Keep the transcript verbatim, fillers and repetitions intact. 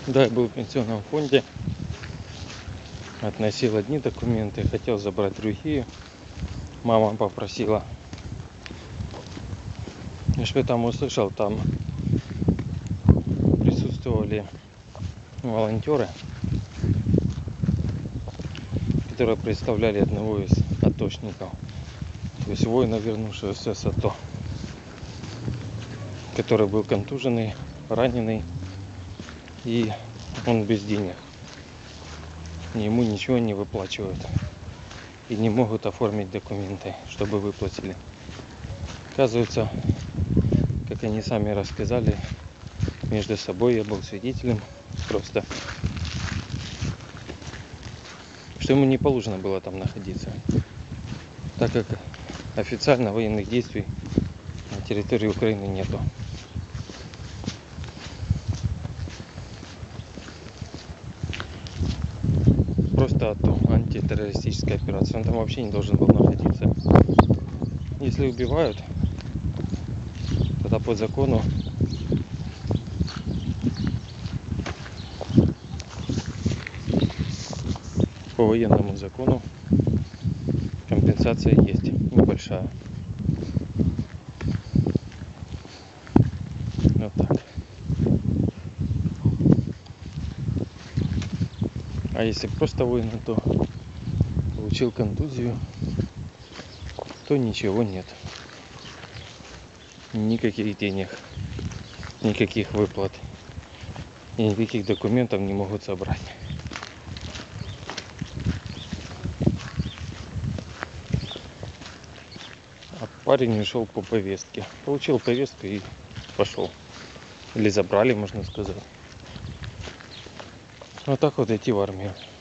Да, я был в пенсионном фонде, относил одни документы, хотел забрать другие. Мама попросила. И что я там услышал, там присутствовали волонтеры, которые представляли одного из атошников, то есть воина, вернувшегося с АТО, который был контуженный, раненый, и он без денег. Ему ничего не выплачивают и не могут оформить документы, чтобы выплатили. Оказывается, как они сами рассказали между собой, я был свидетелем просто, что ему не положено было там находиться, так как официально военных действий на территории Украины нету. Просто АТО, антитеррористическая операция. Он там вообще не должен был находиться. Если убивают, тогда по закону по военному закону компенсация есть небольшая. Вот так. А если просто воин, то получил контузию, то ничего нет. Никаких денег, никаких выплат и никаких документов не могут собрать. А парень ушел по повестке. Получил повестку и пошел. Или забрали, можно сказать. Вот так вот идти в армию.